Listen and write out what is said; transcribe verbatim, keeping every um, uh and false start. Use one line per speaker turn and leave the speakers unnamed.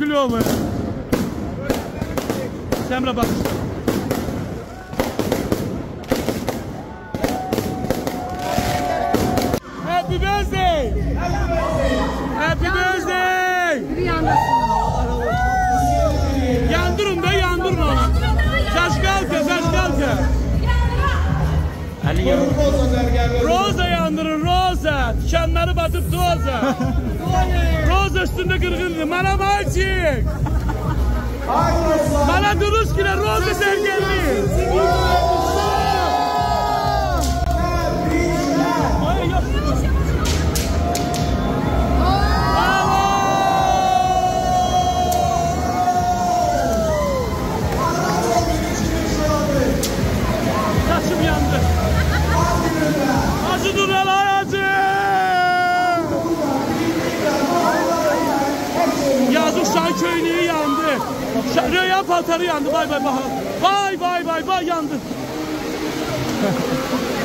kilo mu? Semra bak. Happy birthday! Happy birthday! Yandırın da yandırın onu. Şaşkalka, şaşkalka. Roza yandırın, Roza. Tikanları batıp Roza. Roza üstünde kırgındı. Bana malçık. Bana duruş kire Roza sergelli. Saçım yandı. Acı Dural acı. Yazık Şan köylüğü yandı. Röya paltarı yandı. Vay vay vay. Vay vay vay vay yandı.